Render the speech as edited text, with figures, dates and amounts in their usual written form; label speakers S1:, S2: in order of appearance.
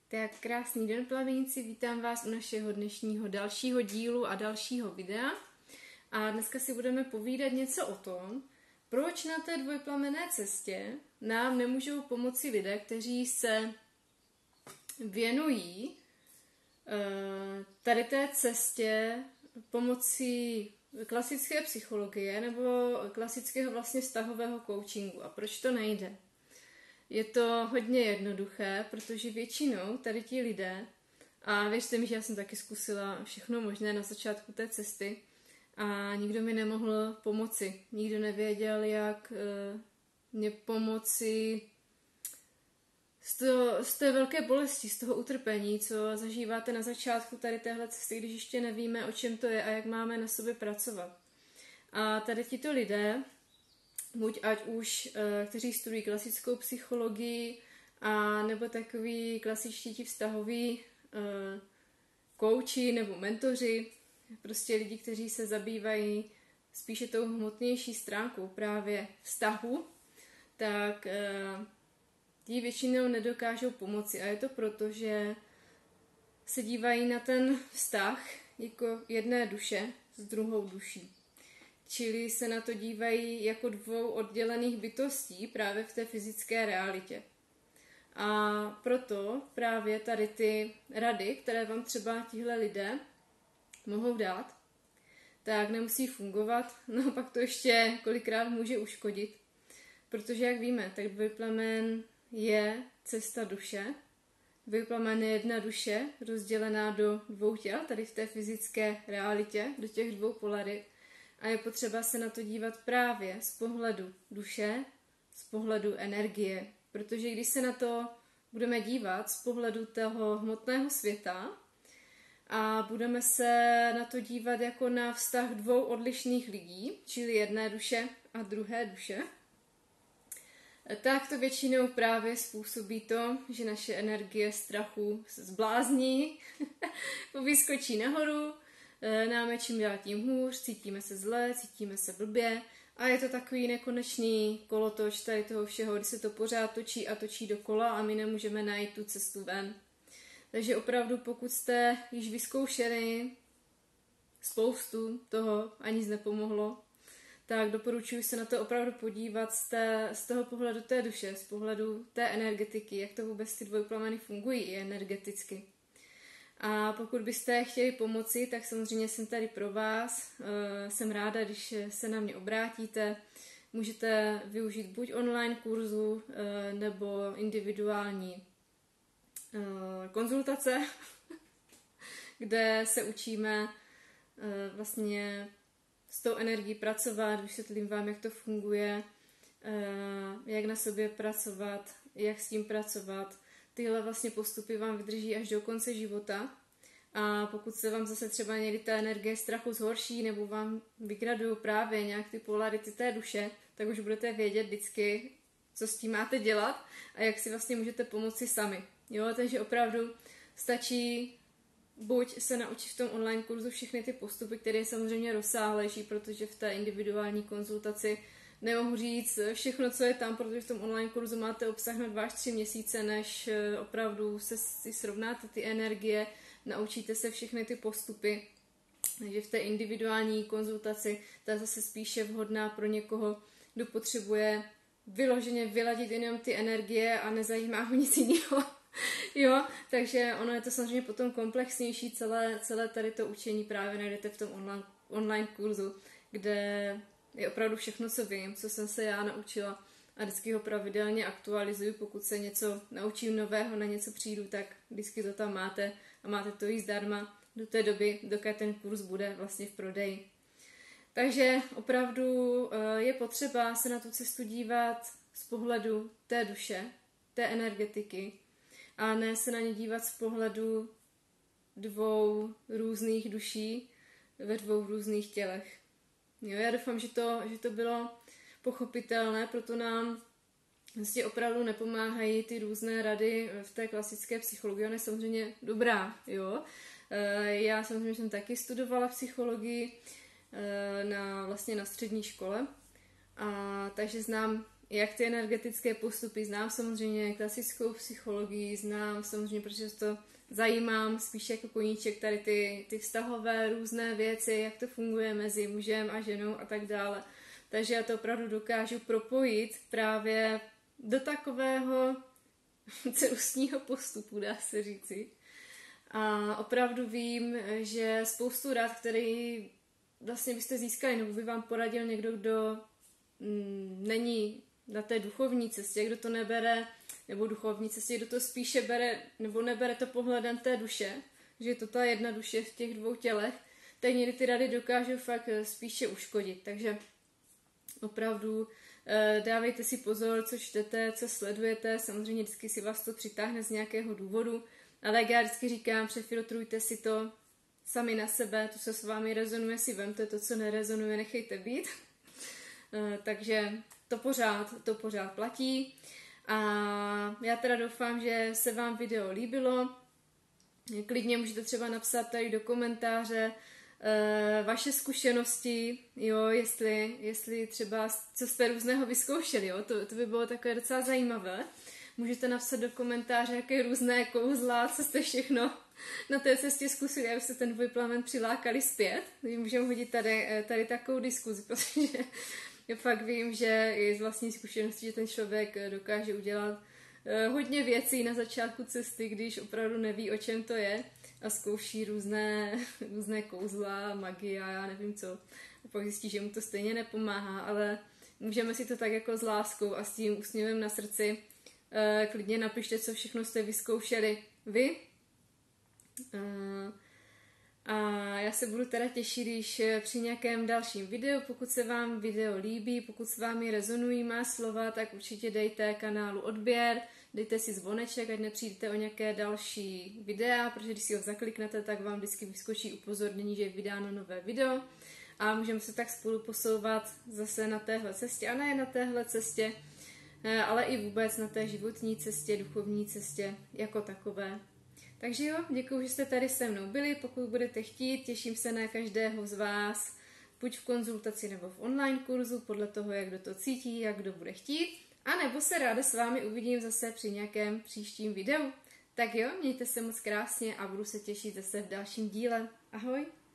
S1: Tak krásný den, plavěníci, vítám vás u našeho dnešního dalšího dílu a dalšího videa. A dneska si budeme povídat něco o tom, proč na té dvojplamenné cestě nám nemůžou pomoci lidé, kteří se věnují tady té cestě pomocí klasické psychologie nebo klasického vlastně vztahového coachingu. A proč to nejde? Je to hodně jednoduché, protože většinou tady ti lidé, a věřte mi, že já jsem taky zkusila všechno možné na začátku té cesty a nikdo mi nemohl pomoci. Nikdo nevěděl, jak mě pomoci z té velké bolesti, z toho utrpení, co zažíváte na začátku tady téhle cesty, když ještě nevíme, o čem to je a jak máme na sobě pracovat. A tady tito lidé, buď ať už, kteří studují klasickou psychologii, a nebo takový klasičtí ti vztahoví kouči nebo mentoři, prostě lidi, kteří se zabývají spíše tou hmotnější stránkou právě vztahu, tak ti většinou nedokážou pomoci. A je to proto, že se dívají na ten vztah jako jedné duše s druhou duší. Čili se na to dívají jako dvou oddělených bytostí právě v té fyzické realitě. A proto právě tady ty rady, které vám třeba tihle lidé mohou dát, tak nemusí fungovat, no pak to ještě kolikrát může uškodit. Protože jak víme, tak dvojplamen je cesta duše. Dvojplamen je jedna duše rozdělená do dvou těl, tady v té fyzické realitě, do těch dvou polarit. A je potřeba se na to dívat právě z pohledu duše, z pohledu energie. Protože když se na to budeme dívat z pohledu toho hmotného světa a budeme se na to dívat jako na vztah dvou odlišných lidí, čili jedné duše a druhé duše, tak to většinou právě způsobí to, že naše energie strachu se zblázní, vyskočí nahoru, nám je čím dál tím hůř, cítíme se zle, cítíme se blbě a je to takový nekonečný kolotoč tady toho všeho, kdy se to pořád točí a točí dokola a my nemůžeme najít tu cestu ven. Takže opravdu, pokud jste již vyzkoušeli spoustu toho a nic nepomohlo, tak doporučuji se na to opravdu podívat z toho pohledu té duše, z pohledu té energetiky, jak to vůbec ty dvojplameny fungují i energeticky. A pokud byste chtěli pomoci, tak samozřejmě jsem tady pro vás. Jsem ráda, když se na mě obrátíte. Můžete využít buď online kurzu, nebo individuální konzultace, kde se učíme vlastně s tou energií pracovat, vysvětlím vám, jak to funguje, jak na sobě pracovat, jak s tím pracovat. Tyhle vlastně postupy vám vydrží až do konce života a pokud se vám zase třeba někdy ta energie strachu zhorší nebo vám vygradují právě nějak ty polarity té duše, tak už budete vědět vždycky, co s tím máte dělat a jak si vlastně můžete pomoci sami. Jo, takže opravdu stačí buď se naučit v tom online kurzu všechny ty postupy, které je samozřejmě rozsáhlejší, protože v té individuální konzultaci nemohu říct všechno, co je tam, protože v tom online kurzu máte obsah na 2 až 3 měsíce, než opravdu si srovnáte ty energie, naučíte se všechny ty postupy. Takže v té individuální konzultaci ta je zase spíše vhodná pro někoho, kdo potřebuje vyloženě vyladit jenom ty energie a nezajímá ho nic jiného. Jo, takže ono je to samozřejmě potom komplexnější, celé tady to učení právě najdete v tom online kurzu, kde je opravdu všechno, co vím, co jsem se já naučila a vždycky ho pravidelně aktualizuju, pokud se něco naučím nového, na něco přijdu, tak vždycky to tam máte a máte to i zdarma do té doby, dokud ten kurz bude vlastně v prodeji. Takže opravdu je potřeba se na tu cestu dívat z pohledu té duše, té energetiky a ne se na ně dívat z pohledu dvou různých duší ve dvou různých tělech. Jo, já doufám, že to bylo pochopitelné, proto nám vlastně opravdu nepomáhají ty různé rady v té klasické psychologii. Ona je samozřejmě dobrá, jo. Já samozřejmě jsem taky studovala psychologii vlastně na střední škole, takže znám jak ty energetické postupy, znám samozřejmě klasickou psychologii, znám samozřejmě, protože to zajímám spíš jako koníček tady ty vztahové různé věci, jak to funguje mezi mužem a ženou a tak dále. Takže já to opravdu dokážu propojit právě do takového celostního postupu, dá se říci. A opravdu vím, že spoustu rad, který vlastně byste získali, nebo by vám poradil někdo, kdo není na té duchovní cestě, kdo to nebere, nebo duchovní cestě, kdo to spíše bere, nebo nebere to pohledem té duše, že je to ta jedna duše v těch dvou tělech, tak někdy ty rady dokážou fakt spíše uškodit. Takže opravdu dávejte si pozor, co čtete, co sledujete, samozřejmě vždycky si vás to přitáhne z nějakého důvodu, ale jak já vždycky říkám, přefiltrujte si to sami na sebe, to, co s vámi rezonuje, si vemte, to, co nerezonuje, nechejte být. Takže to pořád platí. A já teda doufám, že se vám video líbilo. Klidně můžete třeba napsat tady do komentáře vaše zkušenosti, jo, jestli třeba, co jste různého vyzkoušeli, jo, to by bylo takové docela zajímavé. Můžete napsat do komentáře, jaké různé kouzla, co jste všechno na té cestě zkusili, abyste ten dvojplamen přilákali zpět. Můžeme hodit tady takovou diskuzi, protože já fakt vím, že je z vlastní zkušenosti, že ten člověk dokáže udělat hodně věcí na začátku cesty, když opravdu neví, o čem to je a zkouší různé kouzla, magie a já nevím co. A pak zjistí, že mu to stejně nepomáhá, ale můžeme si to tak jako s láskou a s tím úsměvem na srdci klidně napište, co všechno jste vyzkoušeli vy. A já se budu teda těšit, když při nějakém dalším videu, pokud se vám video líbí, pokud s vámi rezonují má slova, tak určitě dejte kanálu odběr, dejte si zvoneček, ať nepřijdete o nějaké další videa, protože když si ho zakliknete, tak vám vždycky vyskočí upozornění, že je vydáno nové video a můžeme se tak spolu posouvat zase na téhle cestě a ne na téhle cestě, ale i vůbec na té životní cestě, duchovní cestě jako takové. Takže jo, děkuji, že jste tady se mnou byli, pokud budete chtít, těším se na každého z vás, buď v konzultaci nebo v online kurzu, podle toho, jak kdo to cítí, jak kdo bude chtít, a nebo se ráda s vámi uvidím zase při nějakém příštím videu. Tak jo, mějte se moc krásně a budu se těšit zase v dalším díle. Ahoj!